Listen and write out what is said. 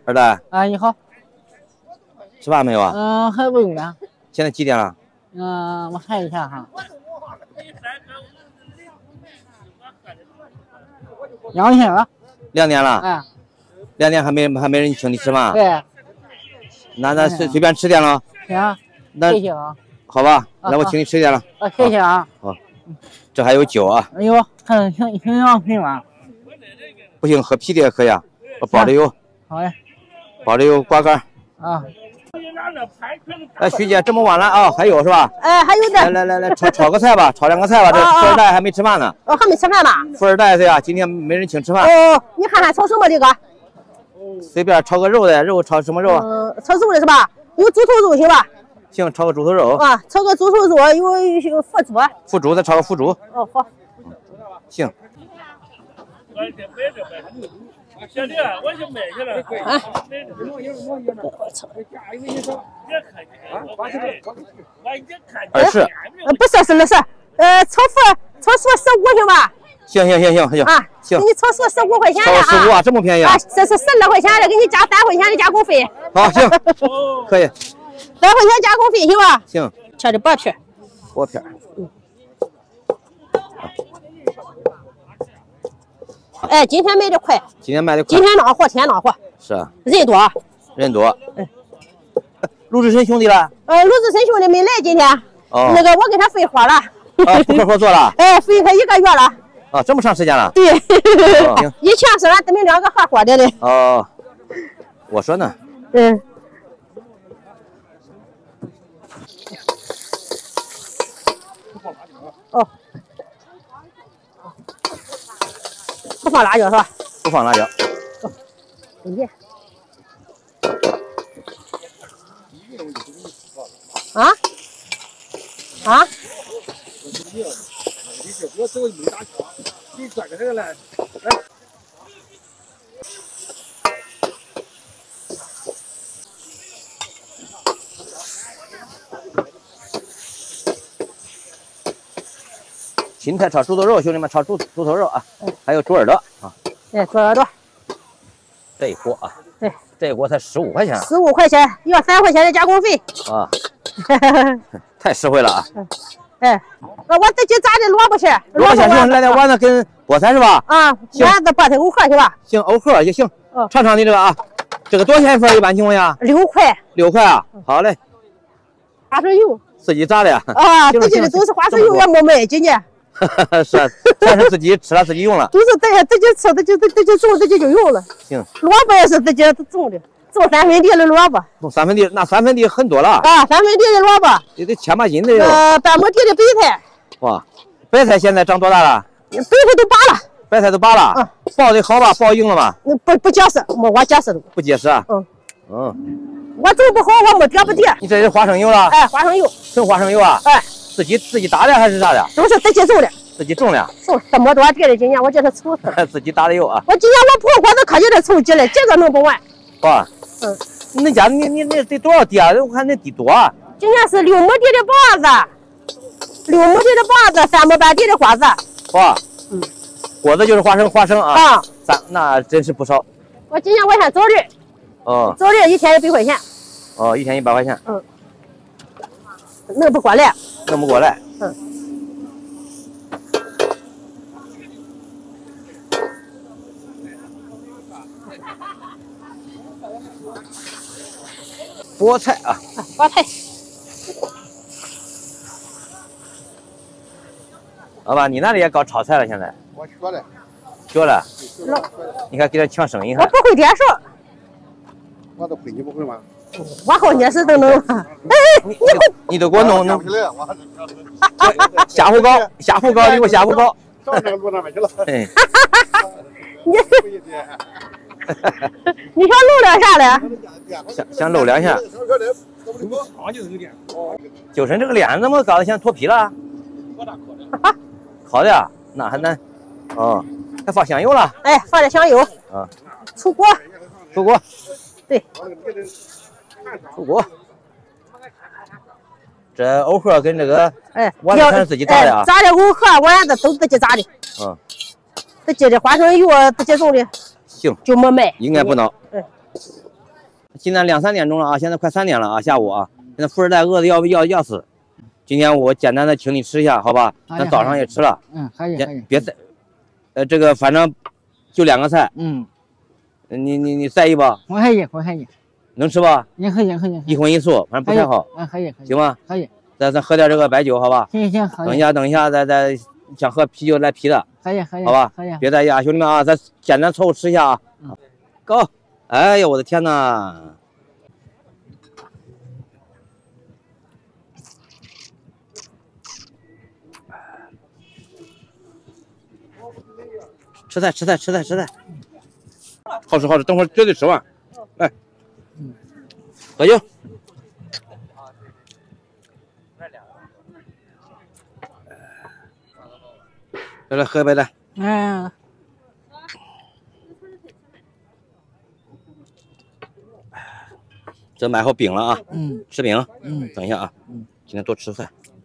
二代啊，你好。 吃饭没有啊？ 还不用呢。 现在几点了？ 我看一下哈。2点了。 2点了。 啊。 2点还没人请你吃饭？ 对。 那随便吃点了。 行。 那谢谢啊。 好吧，那我请你吃点了。 谢谢啊。 好。这还有酒啊。 哎呦，挺要品吗？ 不行，喝啤的也可以啊。我包里有。 好嘞。 包里有瓜干。 啊。 哎，徐姐，这么晚了啊？还有是吧？ 哎，还有点。 来，炒个菜吧，炒2个菜吧。这富二代还没吃饭呢。 还没吃饭吧？ 富二代对呀，今天没人请吃饭。 哦，你看看炒什么这个？ 随便炒个肉的，肉炒什么肉？ 炒肉的是吧？有猪头肉行吧？ 行，炒个猪头肉。 啊，炒个猪头肉，有腐猪。 腐猪，再炒个腐猪。 哦，好。 行。 兄弟，我去买去了。 20。 不是那是，炒素15行吧？ 行。 啊， 行。 给你炒素15块钱的啊。 炒15啊，这么便宜啊？ 这是12块钱的，给你加3块钱的加工费。 好，行，可以。 3块钱加工费行吧？ 行。 切的薄片。 薄片。 哎，今天卖的快。 今天卖的快。 今天浪货，天浪货。 是啊。 人多。 陆志深兄弟了？ 陆志深兄弟没来今天。 哦。 那个我给他废活了。 啊，不合作了？ 哎，废他1个月了。 啊，这么长时间了？ 对。 行。 以前是俺们2个合伙的嘞。 哦。我说呢。 哦。不放辣椒是吧？ 不放辣椒。 啊？ 芹菜炒猪头肉，兄弟们炒猪头肉啊，还有猪耳朵啊。 猪耳朵。 这一锅啊。 对。 这一锅才15块钱。 15块钱，要3块钱的加工费。 啊。太实惠了啊。 我自己炸的萝卜馅。 萝卜馅就是来点丸子跟菠菜是吧？ 啊，丸子、菠菜、藕壳是吧？ 行，藕壳也行。尝尝你这个啊，这个多少钱一份？一般情况下 ？6块。 6块啊，好嘞。 花生油。 自己炸的呀？ 啊，自己的都是花生油，也没卖今年。 是，全是自己吃了自己用了。 都是自己吃，自己种，自己就用了。 行。 萝卜也是自己种的，种3分地的萝卜。 种3分地，那3分地很多了。 啊，3分地的萝卜。 也得10把斤的哟。 半亩地的白菜。 哇，白菜现在长多大了？ 白菜都拔了。 白菜都拔了。爆的好吧？爆硬了吗？ 不结实，我结实的。 不结实啊？ 我种不好，我没不跌。 你这是花生油了？ 哎，花生油。 纯花生油啊？ 哎。 自己打的还是啥的？ 都是自己种的。 自己种的。 这么多地的，今年我叫他凑死。 自己打的油啊。 我今年我婆婆都可劲的凑集了，这个弄不完。 哇。恁家你那得多少地啊？我看那地多啊。 今年是6亩地的包子，6亩地的包子，3亩半地的瓜子。 哇。果子就是花生啊。那真是不少。 我今年我先走的。走的一天100块钱。 一天100块钱。 弄不过来。 弄不过来。菠菜啊。 菠菜。 老板，你那里也搞炒菜了？现在？ 我学了。 学了。你看给他抢生意。 我不会点数。 我都会，你不会吗？ 我好也是都能。 你都给我弄。下湖高，你给我下湖高。 上那个路那边去了。 你想露点啥嘞？ 想露两下。就剩这个脸怎么搞得像脱皮了？烤的呀，那还难。还放香油了。 哎，放点香油。出锅。对。 出锅。这藕壳跟这个丸子全是自己炸的啊。 炸的藕壳、丸子都自己炸的。自己的花生油自己种的。 行。 就没卖。 应该不孬。 现在2、3点钟了啊，现在快3点了啊，下午啊，现在富二代饿的要死。今天我简单的请你吃一下，好吧？咱早上也吃了。 可以。 别再，这个反正就2个菜。你在意吧？ 我可以。 能吃吧？ 也可以。 一荤一素，反正不太好。 可以。 行吗？ 可以。 咱喝点这个白酒，好吧？ 行。 等一下，再想喝啤酒来啤的。 可以。 好吧？ 可以。 别在意啊，兄弟们啊，咱简单凑合吃一下啊。Go！ 哎呀，我的天哪！吃菜，好吃，等会儿绝对吃完。来，喝酒。来喝一杯来。这买好饼了啊。吃饼。等一下啊。今天多吃菜。